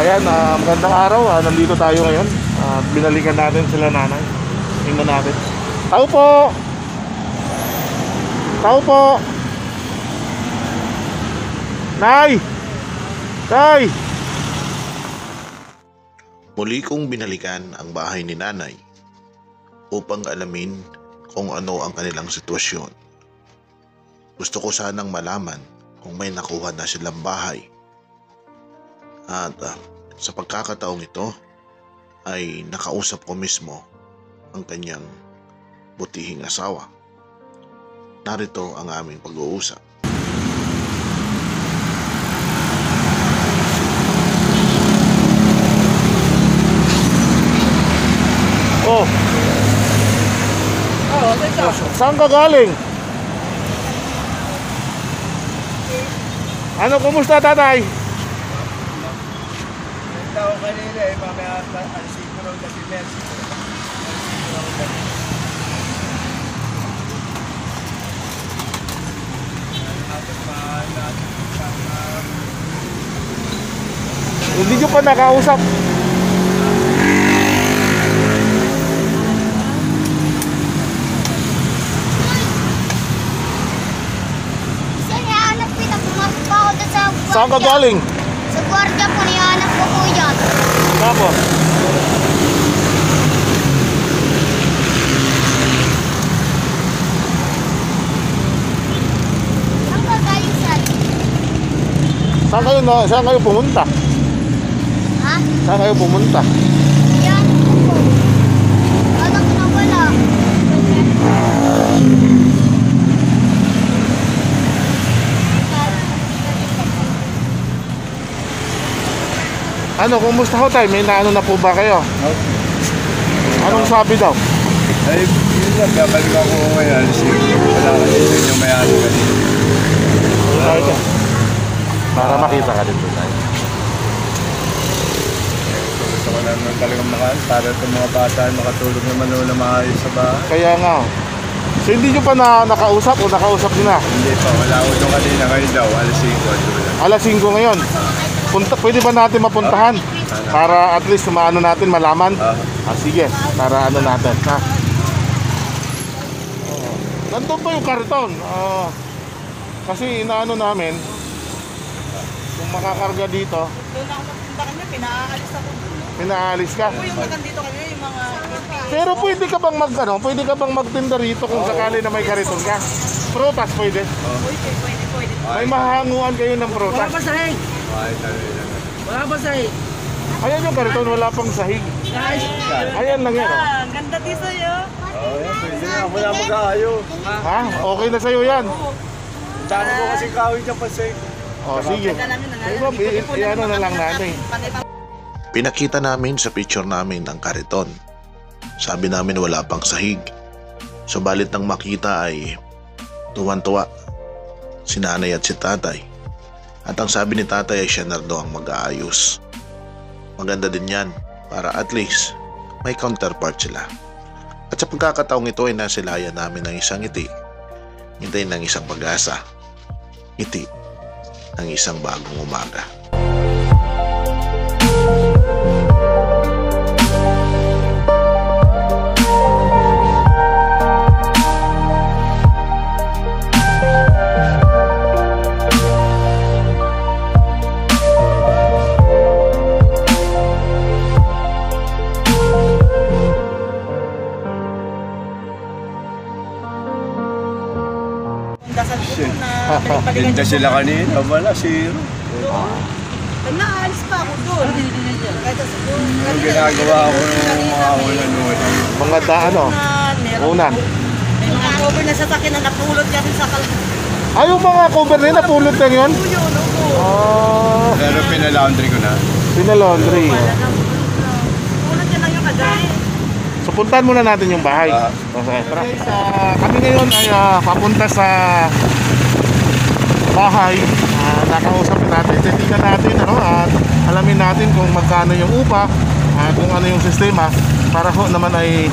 Ayan, magandang araw. Nandito tayo ngayon. Binalikan natin sila nanay. Tingnan natin. Tao po! Tao po! Nay! Tay! Muli kong binalikan ang bahay ni nanay upang alamin kung ano ang kanilang sitwasyon. Gusto ko sanang malaman kung may nakuha na silang bahay. At sa pagkakataong ito ay nakausap ko mismo ang kanyang butihing asawa. Narito ang aming pag-uusap. Oh. Saan ka galing? Ano, kumusta tatay? Tao kanina eh, mamaya alisiko raw na si Mercy. Hindi nyo pa nakausap. Saan ka galing? Sa gwardiya po, nihanap ko po yan. Tapos? Saan ka galing, sir? Saan kayo pumunta? Ha? Saan kayo pumunta? Yan po. Alam ko na wala. Ano, kumusta ho tayo? May naano na po ba kayo? Anong sabi daw? Ay, yun lang, babalik ako ngayon. Wala kasi sa inyo may-ari kanina. Para makita ka din doon tayo. Gusto ko naman talagang para itong mga bata makatulog naman na maayos sa bahay. Kaya nga. So hindi nyo pa nakausap o nakausap nyo na? Hindi pa, wala ako doon kanina. Ngayon daw, alas 5. Alas 5 ngayon. Pwede ba natin mapuntahan? Para at least maano natin, malaman? Sige, para ano natin. Ha? Nandun pa yung kariton. Kasi inaano namin, kung makakarga dito. Doon ako napunta kami, pinaalis ako doon. Pinaalis ka? Yung magandito kami, yung mga... Pero pwede ka bang magtinda rito kung sakali na may kariton ka? Prutas pwede? Pwede. May mahanguan kayo ng prutas? Wala pa sahig. Wala pa sahig. Ayan yung kariton, wala pang sahig. Ayan lang yan. Ah, ganda din sa'yo. Pwede na, wala mag-aayo. Ha? Okay na sa'yo yan. Tsaka ko kasi kawin dyan pa sa'yo. Sige. Ano na lang natin. Pinakita namin sa picture namin ang kariton. Sabi namin wala pang sahig. Subalit nang makita ay tuwan-tuwa si nanay at si tatay. At ang sabi ni tatay ay siya na daw ang mag-aayos. Maganda din yan para at least may counterpart sila. At sa pagkakataong ito ay nasilayan namin ng isang ngiti. Ngiti ng isang pag-asa. Ngiti ng isang bagong umaga. Dasal ko doon na Linda sila kanina, wala, zero. Naalis pa ako doon. Yung ginagawa ko ng mga ulan-ulan. Mga ano? Una. May mga cover na sasakyan na napulot kasi sa Ay, yung mga cover na yun, napulot na yun? Pero pinalaundry ko na. Pinalaundry. Pulot yan lang yung kagay. So puntahan muna natin yung bahay. Okay. Kami ngayon ay papunta sa bahay. Nakausapin natin, titingnan natin at alamin natin kung magkano yung upa, kung ano yung sistema para ho naman ay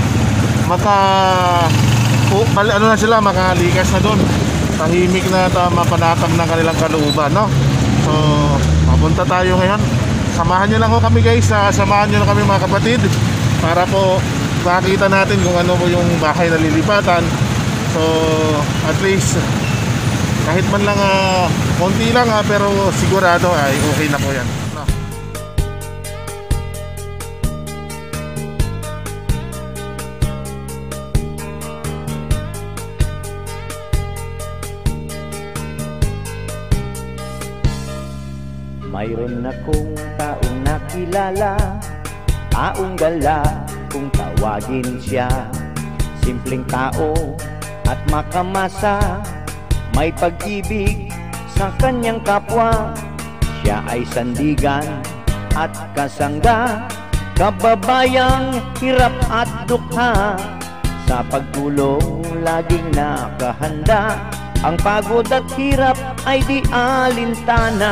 makalikas na doon. Tahimik na mapanatag ng kanilang kalooban, no? So, papunta tayo ngayon samahan nyo lang ho kami guys, samahan nyo lang kami mga kapatid para po makita natin kung ano po yung bahay na lilipatan. So at least kahit man lang konti lang pero sigurado ay okay na po yan. No? Mayroon akong taong nakilala, taong gala kung tawagin siya. Simpleng tao at makamasa, may pag-ibig sa kanyang kapwa. Siya ay sandigan at kasangga, kababayang hirap at dukha. Sa pagtulong laging nakahanda, ang pagod at hirap ay di alintana.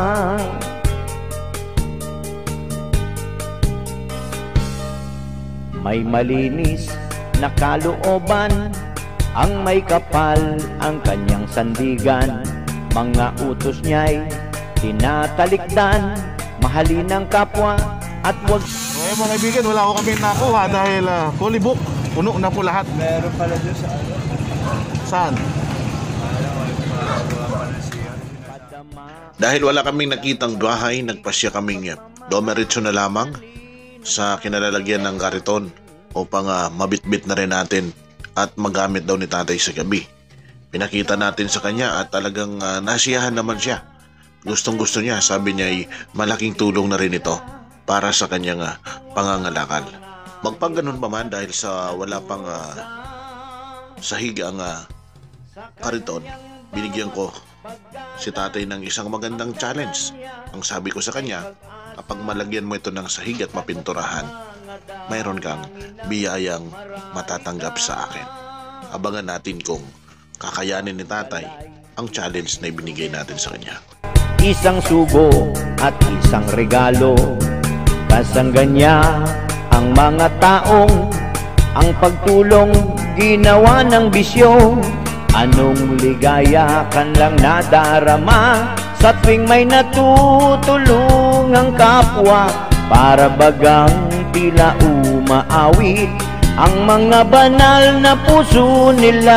May malinis na kalooban, ang may kapal ang kanyang sandigan. Mga utos niya'y tinatalikdan, mahalin ang kapwa at wag... Okay mga kaibigan, wala ko kami nakuha dahil fully book, puno na po lahat. Meron pala dyan sa ano. Saan? Dahil wala kaming nakitang bahay, nagpasya kaming domeritso na lamang sa kinalalagyan ng kariton upang mabitbit na rin natin at magamit daw ni tatay sa gabi. Pinakita natin sa kanya at talagang nasiyahan naman siya. Gustong gusto niya, sabi niya ay malaking tulong na rin ito para sa kanyang pangangalakal. Magpaganon pa man dahil sa wala pang sahig ang kariton, binigyan ko si tatay ng isang magandang challenge. Ang sabi ko sa kanya, kapag malagyan mo ito ng sahig at mapinturahan, mayroon kang biyayang matatanggap sa akin. Abangan natin kung kakayanin ni tatay ang challenge na ibinigay natin sa kanya. Isang sugo at isang regalo, kasangga niya ang mga taong ang pagtulong ginawa ng bisyo. Anong ligaya kan lang nadarama sa tuwing may natutulong ang kapwa, para bagang tila umaawit ang mga banal na puso nila.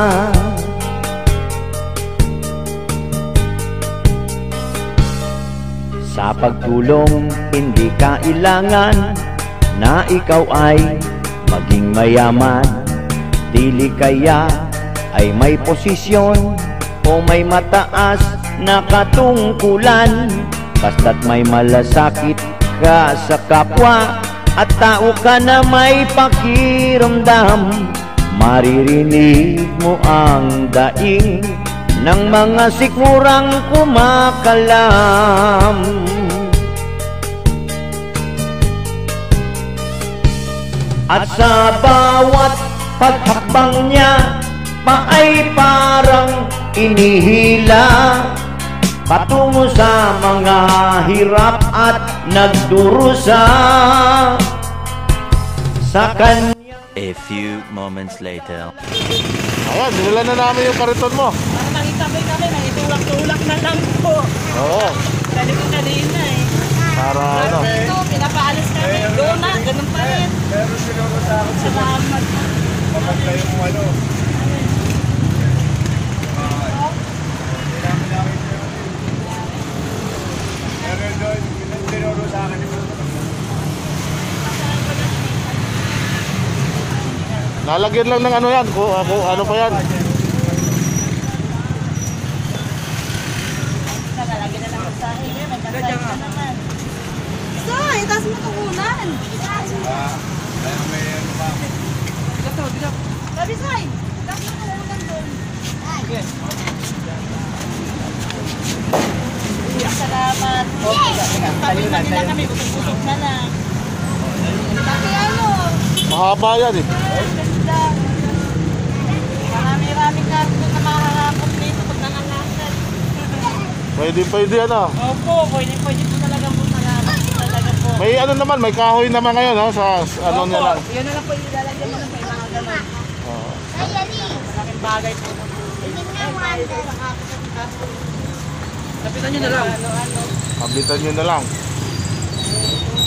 Sa pagtulong hindi kailangan na ikaw ay maging mayaman. Dili kaya ay may posisyon o may mataas na katungkulan, basta't may malasakit ka sa kapwa at tao ka na may pakiramdam, maririnig mo ang daing ng mga sikmurang kumakalam. At sa bawat paghakbang niya pa ay parang inihila patungo sa mga hirap at nagdurusa sa kanya. A few moments later. Ayan, dinala na namin yung kariton mo. Para makita kami, nangitulak-tulak na lang po. Oo. Dali ko kanina eh. Para ano. Ito, pinapaalis kami. Doon na, ganun pa rin. Pero siguro sa akin, Salamat. kapag kayo mo ano, pero doon, tinuro sa akin ito. Lalagyan lang ng ano yan, kung ano pa yan. Nagalagyan na lang sa akin. May kasal ka naman. Soy, taas mo tukunan. Kaya may ano pa. Sabi, Soy, taas mo tukunan doon. Salamat. Kami na kami, busog na lang. Kasi ano? Mahaba yan eh. Ganda. Marami-raming karton na makakakot dito pag nangangasan. Pwede yan ah. Opo, pwede po talaga po. Salamat po talaga po. May ano naman, may kahoy naman ngayon ha, sa ano Opo, niya lang. yun na lang po yung ilalagyan mo ng mga ganun. Malaking bagay po. Lapitan nyo na lang. Kabitan nyo na lang.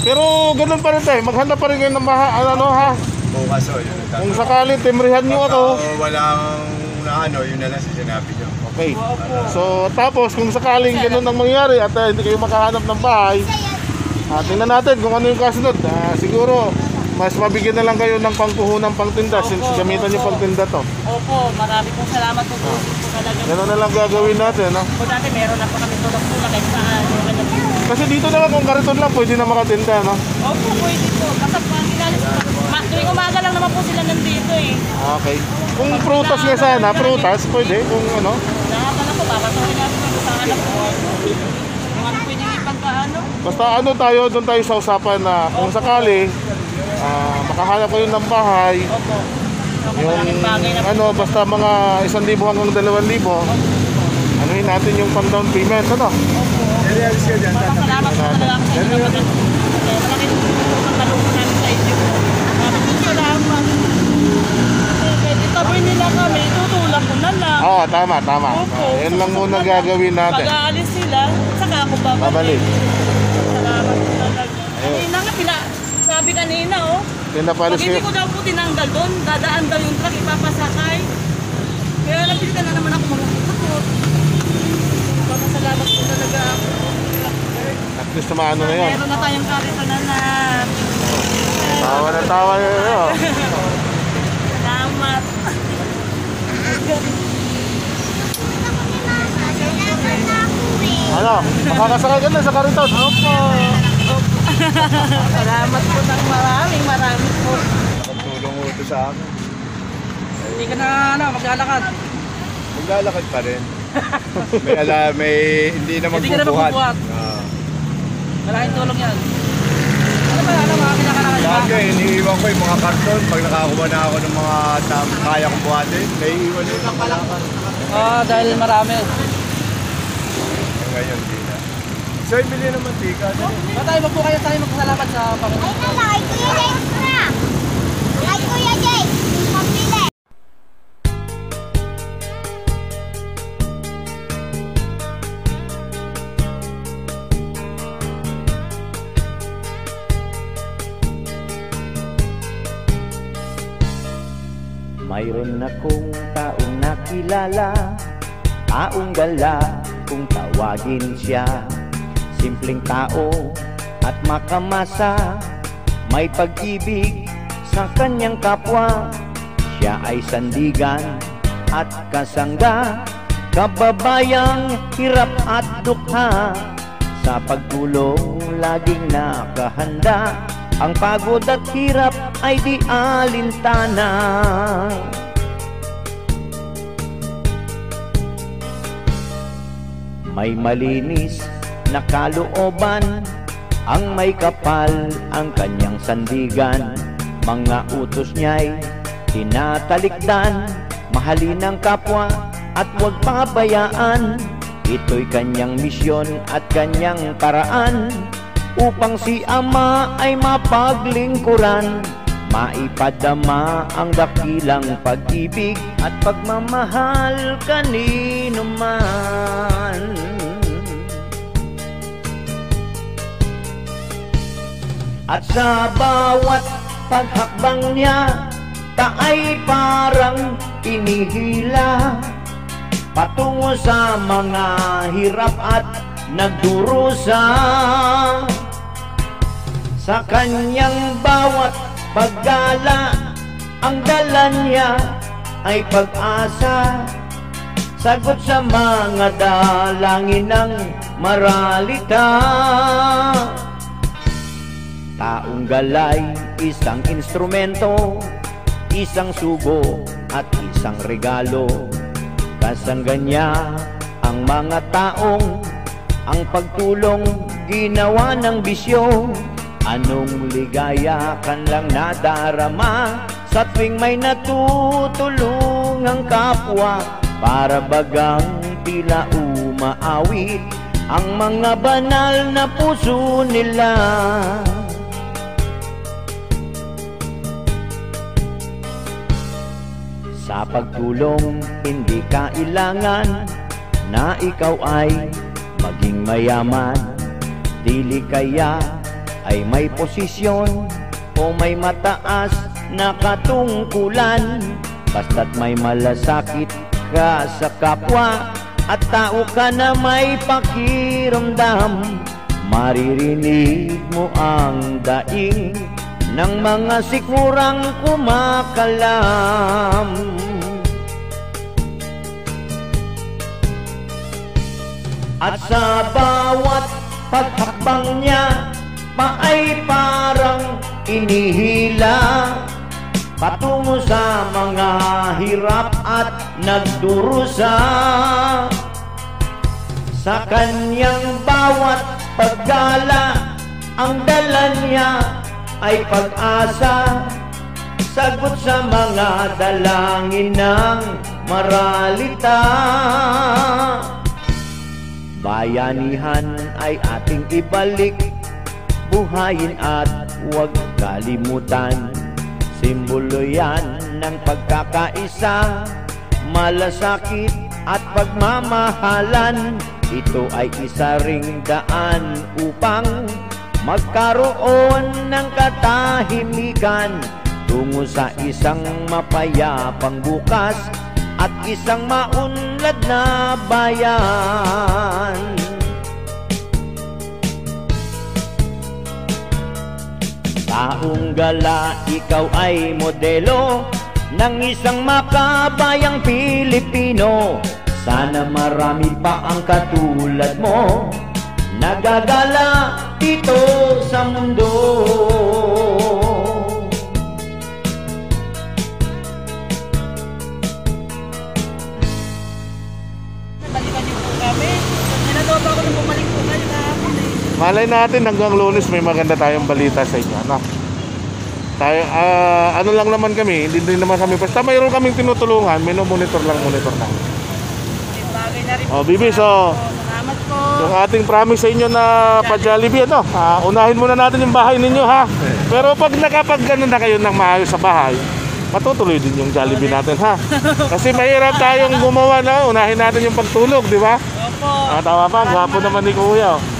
Pero ganun pa rin tayo, maghanap pa rin kayo ng ano ha. Bukas o, yun. Kung sakali, timrihan nyo ako. Walang ano, yun na lang sa sinabi nyo. Okay. So, tapos kung sakaling ganun ang mangyari at hindi kayo makahanap ng bahay, tingnan natin kung ano yung kasunod. Siguro, mas mabigyan na lang kayo ng pangpuhunang pangtinda since gamitan yung pangtinda to. Opo, marami pong salamat po po talaga. Ganun na lang gagawin natin, no? Po dati meron na po kami tulak-tulak kahit saan. Kasi dito naman kung kariton lang, pwede na makatinda, no? Opo, pwede po. Basta tuwing umaga lang naman po sila nandito eh. Okay. Kung prutas nga sana, prutas, pwede. Kung ano. Nakaka na po, papasukin natin kung saan alam po. Kung ano pwede ipagkaano. Basta ano tayo, doon tayo sa usapan na kung sakali, makahanap kayo ng bahay, Opo. yung ano, basta mga 1,000 hanggang 2,000, anuhin natin yung pang-down payment, ano? Nilialis ka dyan. Salamat po talaga ako sa inyo. Malaking pagkalungkot namin sa inyo. Maraming salamat. Pwede tabi nila kami, tutulak ko na lang. Oo, tama. Opo. Yan lang muna gagawin natin. Pag-aalis sila, saka ako babalik. Babalik. Salamat po talaga. Kanina nga, sabi kanina oh. Pinapalis Pag hindi kayo. ko daw po tinanggal doon, dadaan daw yung truck, ipapasakay. Kaya napilitan na naman ako mamukot. Papasalamat po talaga ako. At least maano na yun. Meron na tayong karito na Tawa na tawa na yun. Salamat. Ano? Makakasakay ka na sa kariton. Opo. Salamat po ng maraming po. Pagtulong mo ito sa akin. Hindi ka na maglalakad. Maglalakad pa rin. Hindi na Hindi ka na magbubuhat. magbubuhat. Malaking tulong yan. Ano mga kinakalakad ba? Dati, iniiwan ko yung mga karton. Pag nakakuha na ako ng mga kaya kong buhatin, naiiwan yun ang kalakad. Dahil marami. Ngayon, di na. So, bili naman tika. Patay mo po kayo tayo magpasalamat sa Panginoon. Ay, kay Kuya James na. Kay Kuya James, pambili. Mayroon akong taong nakilala, taong gala kung tawagin siya. Simpleng tao at makamasa, may pag-ibig sa kanyang kapwa. Siya ay sandigan at kasangga, kababayang hirap at dukha. Sa pagtulong laging nakahanda, ang pagod at hirap ay di alintana. May malinis na kalooban, ang may kapal ang kanyang sandigan. Mga utos niya'y tinatalikdan, mahalin ang kapwa at huwag pabayaan. Ito'y kanyang misyon at kanyang paraan, upang si Ama ay mapaglingkuran, maipadama ang dakilang pag-ibig at pagmamahal kanino man. At sa bawat paghakbang niya, taay parang inihila, patungo sa mga hirap at nagdurusa. Sa kanyang bawat paggala, ang dala niya ay pag-asa, sagot sa mga dalangin ng maralita. Taong galay, isang instrumento, isang sugo at isang regalo. Kasangga niya ang mga taong ang pagtulong ginawa ng bisyo. Anong ligaya kan lang nadarama sa tuwing may natutulungang kapwa, para bagang tila umaawit ang mga banal na puso nila. Sa pagtulong, hindi kailangan na ikaw ay maging mayaman. Dili kaya ay may posisyon o may mataas na katungkulan. Basta't may malasakit ka sa kapwa at tao ka na may pakiramdam, maririnig mo ang daing ng mga sikurang kumakalam. At sa bawat paghakbang niya pa ay parang inihila patungo sa mga hirap at nagdurusa. Sa kanyang bawat paggala, ang dala niya ay pag-asa, sagot sa mga dalangin ng maralita. Bayanihan ay ating ibalik, buhayin at huwag kalimutan. Simbolo yan ng pagkakaisa, malasakit at pagmamahalan. Ito ay isa ring daan upang magkaroon ng katahimikan tungo sa isang mapayapang bukas at isang maunlad na bayan. Taong gala, ikaw ay modelo ng isang makabayang Pilipino. Sana marami pa ang katulad mo nagagala dito sa mundo. Balikan niyo po kami. Ninadoba ako na bumalik po ngayon kahapon eh. Malay natin hanggang Lunes may maganda tayong balita sa inyo, no? Tayo, ano lang naman kami, hindi din naman kami, basta mayroon kaming tinutulungan, monitor lang. Bagay na rin po. Oh, Bibi, so Salamat po. yung ating promise sa inyo na pa-Jollibee, ano? Unahin muna natin yung bahay ninyo, ha? Pero pag nakapag-ganon na kayo ng maayos sa bahay, matutuloy din yung Jollibee natin, ha? Kasi mahirap tayong gumawa na, unahin natin yung pagtulog, di ba? Opo. Tama pa, gwapo naman ni Kuya. Oh.